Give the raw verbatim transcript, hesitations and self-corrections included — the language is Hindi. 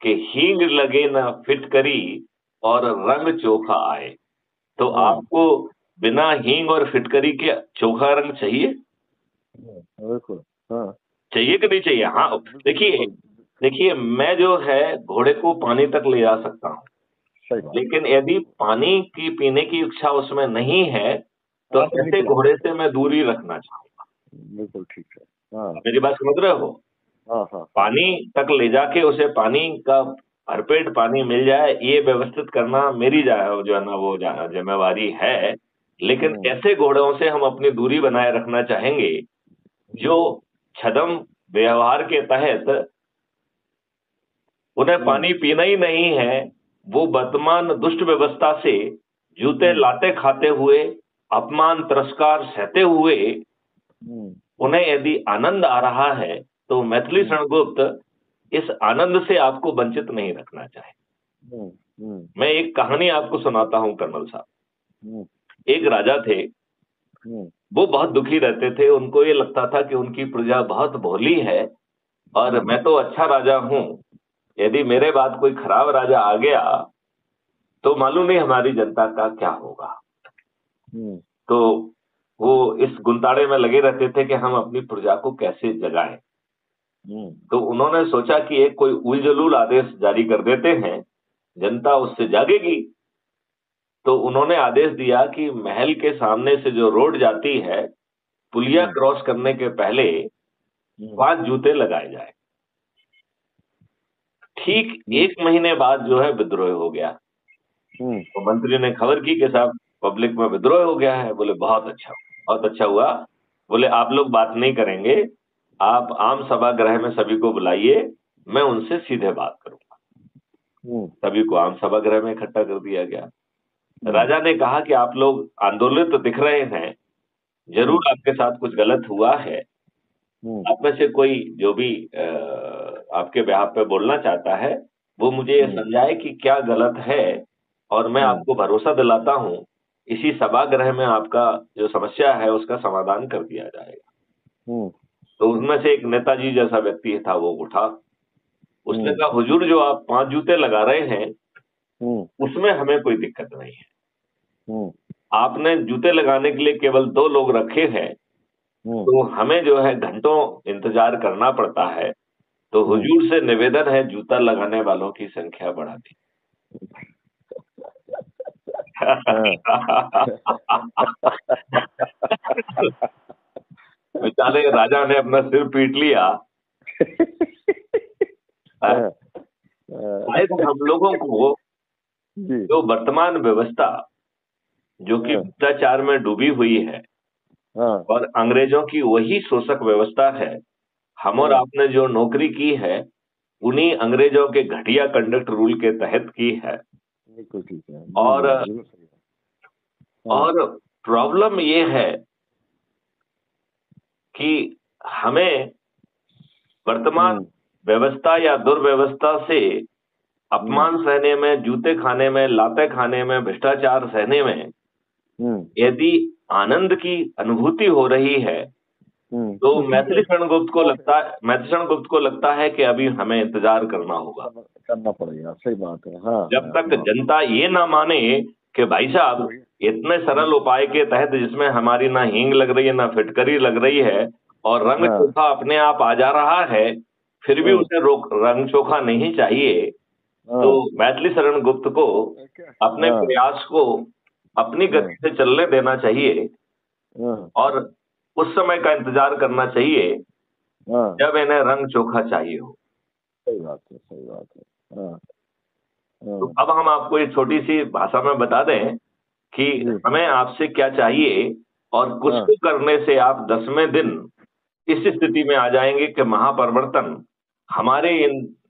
कि हींग लगे ना फिटकरी और रंग चोखा आए। तो हाँ आपको बिना हींग और फिटकरी के चोखा रंग चाहिए? हाँ, बिल्कुल। हाँ चाहिए कि नहीं चाहिए? हाँ, देखिए बिल्कुल। देखिए मैं जो है घोड़े को पानी तक ले जा सकता हूँ, सही बात। लेकिन यदि पानी की पीने की इच्छा उसमें नहीं है, तो आप नहीं ऐसे पिला घोड़े सकते। से मैं दूरी रखना चाहूंगा। बिल्कुल ठीक है। हाँ मेरी बात समझ रहे हो? हाँ हाँ हाँ। पानी तक ले जाके उसे पानी का भरपेट पानी मिल जाए, ये व्यवस्थित करना मेरी जा जो है ना वो जा- जिम्मेवारी है। लेकिन हम्म, ऐसे घोड़ों से हम अपनी दूरी बनाए रखना चाहेंगे जो छदम व्यवहार के तहत उन्हें हम्म, पानी पीना ही नहीं है, वो वर्तमान दुष्ट व्यवस्था से जूते हम्म, लाते खाते हुए, अपमान तिरस्कार सहते हुए हम्म, उन्हें यदि आनंद आ रहा है, तो मैथिली हम्म, शरणगुप्त इस आनंद से आपको वंचित नहीं रखना चाहे। हम्म, हम्म, मैं एक कहानी आपको सुनाता हूं कर्नल साहब। हम्म, एक राजा थे, हम्म, वो बहुत दुखी रहते थे, उनको ये लगता था कि उनकी प्रजा बहुत भोली है और हम्म, मैं तो अच्छा राजा हूं, यदि मेरे बाद कोई खराब राजा आ गया तो मालूम नहीं हमारी जनता का क्या होगा। हम्म, तो वो इस गुंताड़े में लगे रहते थे कि हम अपनी प्रजा को कैसे जगाएं। हम्म, तो उन्होंने सोचा कि एक कोई उलजलूल आदेश जारी कर देते हैं, जनता उससे जागेगी। तो उन्होंने आदेश दिया कि महल के सामने से जो रोड जाती है, पुलिया हम्म, क्रॉस करने के पहले हम्म, पांच जूते लगाए जाए। ठीक हम्म, एक महीने बाद जो है विद्रोह हो गया। हम्म, तो मंत्री ने खबर की कि साहब पब्लिक में विद्रोह हो गया है। बोले बहुत अच्छा, बहुत अच्छा हुआ। बोले आप लोग बात नहीं करेंगे, आप आम सभागृह में सभी को बुलाइए, मैं उनसे सीधे बात करूंगा। हम्म, सभी को आम सभागृह में इकट्ठा कर दिया गया। हम्म, राजा ने कहा कि आप लोग आंदोलित तो दिख रहे हैं, हम्म, जरूर आपके साथ कुछ गलत हुआ है। हम्म, आप में से कोई जो भी अ, आपके बेहाफ पे बोलना चाहता है, वो मुझे ये हम्म, समझाए कि क्या गलत है, और मैं हम्म, आपको भरोसा दिलाता हूं इसी सभागृह में आपका जो समस्या है उसका समाधान कर दिया जाएगा। हम्म, तो उसमें से एक नेताजी जैसा व्यक्ति था, वो उठा। उसने हम्म, कहा हुजूर जो आप पांच जूते लगा रहे हैं हम्म, उसमें हमें कोई दिक्कत नहीं है। हम्म, आपने जूते लगाने के लिए केवल दो लोग रखे हैं, हम्म, तो हमें जो है घंटों इंतजार करना पड़ता है। तो हम्म, हुजूर से निवेदन है जूता लगाने वालों की संख्या बढ़ा दी। हाँ, बेचारे राजा ने अपना सिर पीट लिया। हाँ, शायद हम लोगों को जी, जो वर्तमान व्यवस्था जो कि हाँ, भ्रष्टाचार में डूबी हुई है हाँ, और अंग्रेजों की वही शोषक व्यवस्था है, हम और हाँ, आपने जो नौकरी की है उन्हीं अंग्रेजों के घटिया कंडक्ट रूल के तहत की है। बिल्कुल ठीक है। जी और जी बिल्कुल सही है। हाँ, और प्रॉब्लम ये है कि हमें वर्तमान हम्म, व्यवस्था या दुर्व्यवस्था से हम्म, अपमान सहने में, जूते खाने में, लाते खाने में, भ्रष्टाचार सहने में हम्म, यदि आनंद की अनुभूति हो रही है, हम्म, तो तो ठीक है। मैथिली शरण गुप्त को बात है, लगता है मैथिली शरण गुप्त को लगता है कि अभी हमें इंतजार करना होगा। करना करना पड़ेगा। सही बात है। हाँ जब हाँ तक हाँ। जनता ये ना माने कि भाई साहब वही। इतने हम्म, सरल उपाय के तहत जिसमें हमारी ना हींग लग रही है ना फिटकरी लग रही है और रंग हाँ चोखा अपने आप आ जा रहा है, फिर भी हाँ उसे रोक रंग चोखा नहीं चाहिए। तो हाँ। मैथिली शरण गुप्त को क्या? अपने हाँ प्रयास को अपनी हाँ गति से चलने देना चाहिए हाँ और उस समय का इंतजार करना चाहिए हाँ। जब इन्हें रंग चोखा चाहिए हो। सही बात है, सही बात है। हाँ तो हाँ। अब हम आपको एक छोटी सी भाषा में बता दें कि जी। हमें आपसे क्या चाहिए, और कुछ हाँ को करने से आप दसवें दिन इस स्थिति में आ जाएंगे कि महापरिवर्तन हमारे इन